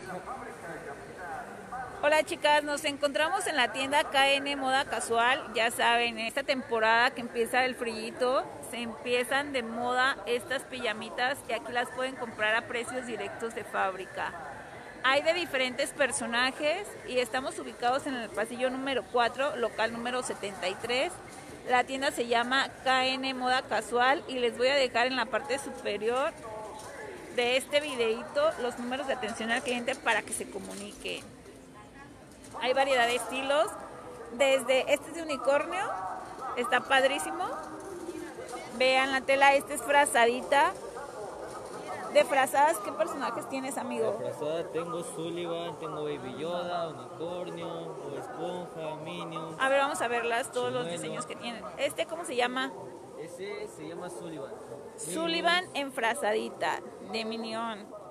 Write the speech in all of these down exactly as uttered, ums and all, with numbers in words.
Hola chicas, nos encontramos en la tienda K N Moda Casual. Ya saben, en esta temporada que empieza el frillito, se empiezan de moda estas pijamitas y aquí las pueden comprar a precios directos de fábrica. Hay de diferentes personajes y estamos ubicados en el pasillo número cuatro, local número setenta y tres. La tienda se llama K N Moda Casual y les voy a dejar en la parte superior de este videito los números de atención al cliente para que se comuniquen. Hay variedad de estilos, desde este es de unicornio, está padrísimo. Vean la tela, esta es frazadita. De frazadas, ¿qué personajes tienes, amigo? De frazada tengo Sullivan, tengo Baby Yoda, unicornio, Bob Esponja, Minion. A ver, vamos a verlas, todos Chimuelo. los diseños que tienen. ¿Este cómo se llama? Ese se llama Sullivan. Sullivan en frazadita, de Minion.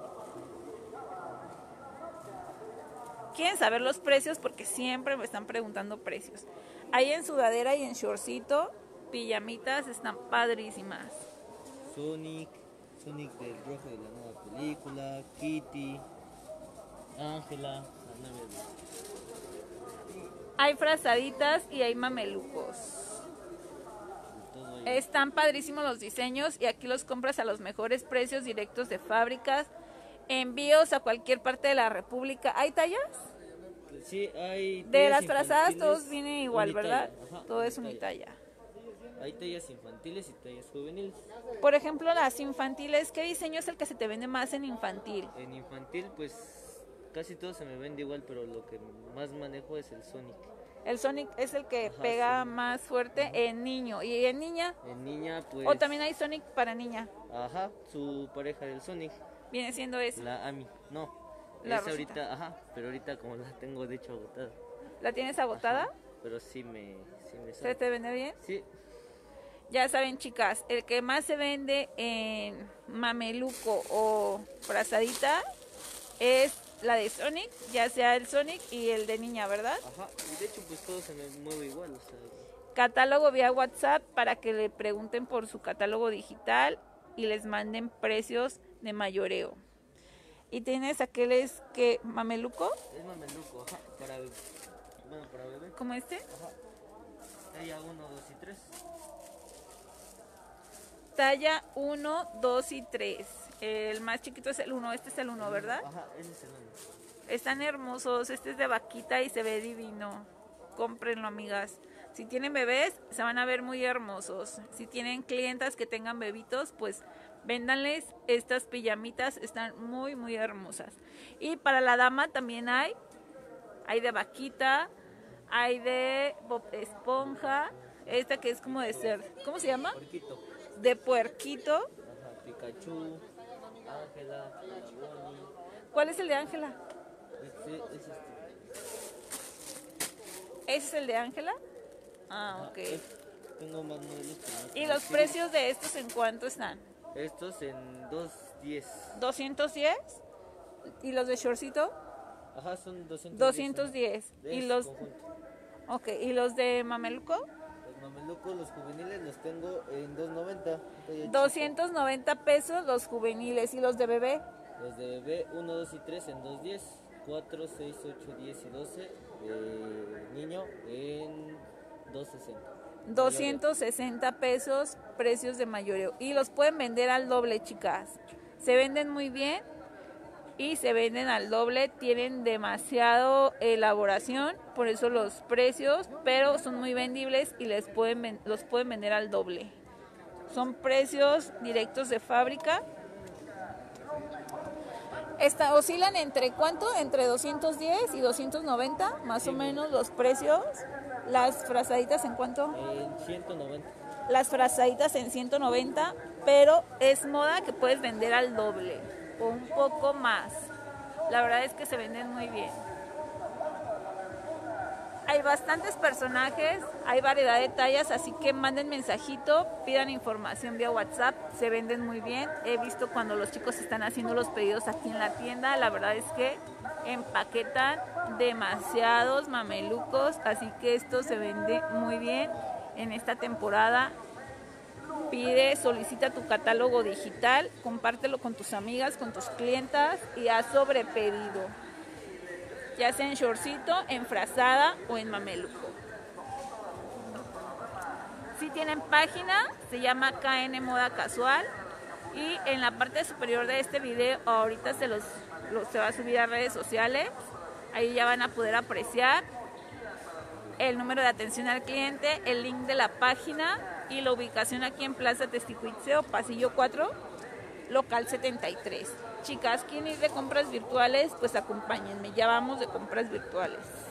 Quieren saber los precios porque siempre me están preguntando precios. Hay en sudadera y en shortcito, pijamitas, están padrísimas. Sonic, Sonic del rojo de la nueva película, Kitty, Ángela, la nueva. Hay frazaditas y hay mamelucos. Están padrísimos los diseños y aquí los compras a los mejores precios directos de fábricas. Envíos a cualquier parte de la República. ¿Hay tallas? Sí, hay. De las frazadas todos vienen igual, ¿verdad? Ajá, todo es unitalla. Hay tallas infantiles y tallas juveniles. Por ejemplo, las infantiles, ¿qué diseño es el que se te vende más en infantil? En infantil, pues casi todo se me vende igual, pero lo que más manejo es el Sonic. El Sonic es el que Ajá, pega sí. más fuerte. Ajá. En niño. ¿Y en niña? En niña, pues. O también hay Sonic para niña. Ajá, su pareja del Sonic. Viene siendo esa. La Ami, no. La esa rosita. ahorita, ajá, pero ahorita como la tengo de hecho agotada. ¿La tienes agotada? Ajá, pero sí me, sí me ¿Se te vende bien? Sí. Ya saben, chicas, el que más se vende en mameluco o frazadita es la de Sonic, ya sea el Sonic y el de niña, ¿verdad? Ajá, y de hecho pues todo se me mueve igual, o sea. Catálogo vía WhatsApp para que le pregunten por su catálogo digital y les manden precios de mayoreo. ¿Y tienes aqueles que mameluco? Es mameluco, ajá, para bebé. Bueno, para bebé. ¿Como este? Ajá. Talla uno, dos y tres. Talla uno, dos y tres. El más chiquito es el uno, este es el uno, ¿verdad? Ajá, ese es el uno. Están hermosos, este es de vaquita y se ve divino. Cómprenlo, amigas. Si tienen bebés, se van a ver muy hermosos. Si tienen clientas que tengan bebitos, pues véndanles estas pijamitas, están muy, muy hermosas. Y para la dama también hay, hay de vaquita, hay de Bob Esponja, esta que es como de cerdo. ¿Cómo se llama? Puerquito. De puerquito. Ajá, Pikachu, Ángela, Bonnie. ¿Cuál es el de Ángela? Este es este. ¿Ese es el de Ángela? Ah, Ajá, ok. es, tengo más modelos. ¿Y los precios de estos en cuánto están? Estos en doscientos diez. ¿doscientos diez? ¿Y los de shortcito? Ajá, son doscientos diez. doscientos diez. ¿Y los, conjunto. okay. ¿Y los de mameluco? Los mamelucos, los juveniles los tengo en doscientos noventa. doscientos noventa pesos los juveniles. ¿Y los de bebé? Los de bebé uno, dos y tres en doscientos diez. cuatro, seis, ocho, diez y doce de niño en doscientos sesenta. doscientos sesenta pesos, precios de mayoreo. Y los pueden vender al doble, chicas. Se venden muy bien y se venden al doble. Tienen demasiado elaboración, por eso los precios, pero son muy vendibles y les pueden los pueden vender al doble. Son precios directos de fábrica. Esta, oscilan entre ¿cuánto? Entre doscientos diez y doscientos noventa, más sí, o menos los precios. Las frazaditas ¿en cuánto? En ciento noventa. Las frazaditas en ciento noventa, pero es moda que puedes vender al doble o un poco más. La verdad es que se venden muy bien. Hay bastantes personajes, hay variedad de tallas, así que manden mensajito, pidan información vía WhatsApp, se venden muy bien. He visto cuando los chicos están haciendo los pedidos aquí en la tienda, la verdad es que empaquetan demasiados mamelucos, así que esto se vende muy bien en esta temporada. Pide, solicita tu catálogo digital, compártelo con tus amigas, con tus clientas y haz sobrepedido. ya sea en shortcito, en frazada o en mameluco. Si tienen página, se llama K N Moda Casual, y en la parte superior de este video ahorita se los, los se va a subir a redes sociales. Ahí ya van a poder apreciar el número de atención al cliente, el link de la página y la ubicación aquí en Plaza Testicuitzeo, pasillo cuatro, local setenta y tres. Chicas, ¿quieren ir de compras virtuales? Pues acompáñenme, ya vamos de compras virtuales.